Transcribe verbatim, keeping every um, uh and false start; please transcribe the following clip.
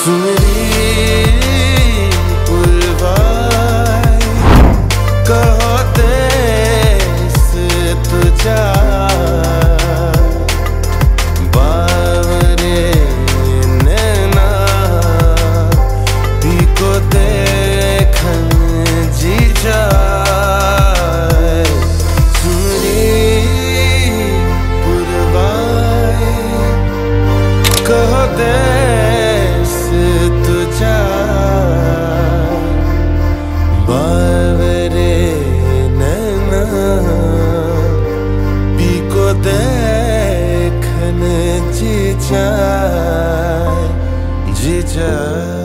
सुनरी पुरवाई कहो देश तुझा बावरे नैना पीको देखन जी जाए सुनरी पुरवाई कहो देश तुझा बावरे नैना पीको देखन जी जाए जी जाए।